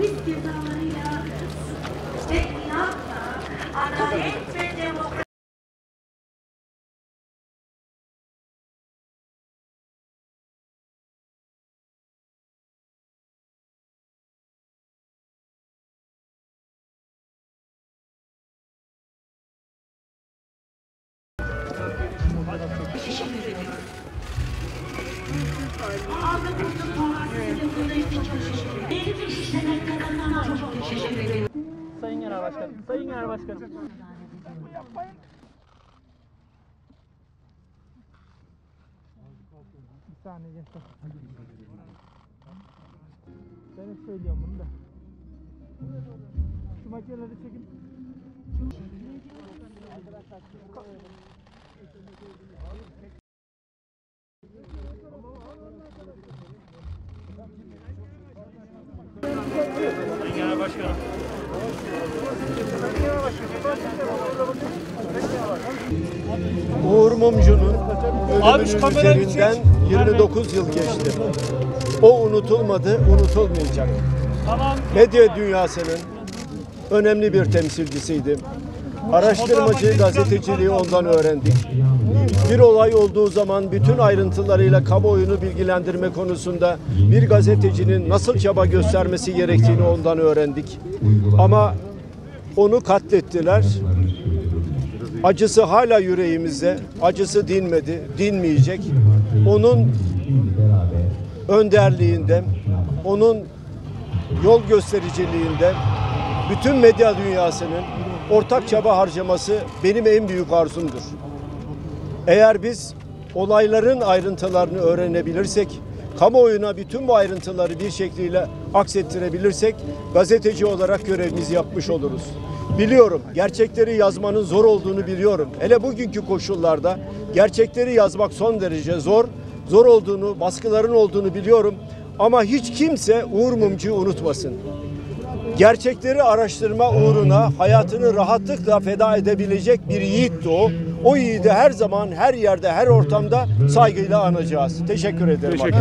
İstikrarıyla ve inatla adalet ve demokrasi Sayın Genel Başkanım, Sayın Genel Başkanım. Bir saniye gençler. Ben hep söylüyorum bunu da. Şu makineleri çekin. Sayın Genel Başkanım. Uğur Mumcu'nun ölümünün üzerinden 29 yıl geçti. O unutulmadı, unutulmayacak. Medya dünyasının önemli bir temsilcisiydi. Araştırmacı, gazeteciliği ondan öğrendik. Bir olay olduğu zaman bütün ayrıntılarıyla kamuoyunu bilgilendirme konusunda bir gazetecinin nasıl çaba göstermesi gerektiğini ondan öğrendik. Ama onu katlettiler. Acısı hala yüreğimizde. Acısı dinmedi, dinmeyecek. Onun önderliğinde, onun yol göstericiliğinde bütün medya dünyasının ortak çaba harcaması benim en büyük arzumdur. Eğer biz olayların ayrıntılarını öğrenebilirsek, kamuoyuna bütün bu ayrıntıları bir şekliyle aksettirebilirsek, gazeteci olarak görevimizi yapmış oluruz. Biliyorum, gerçekleri yazmanın zor olduğunu biliyorum. Hele bugünkü koşullarda gerçekleri yazmak son derece zor olduğunu, baskıların olduğunu biliyorum. Ama hiç kimse Uğur Mumcu'yu unutmasın. Gerçekleri araştırma uğruna hayatını rahatlıkla feda edebilecek bir yiğitti o. O yiğidi her zaman, her yerde, her ortamda saygıyla anacağız. Teşekkür ederim.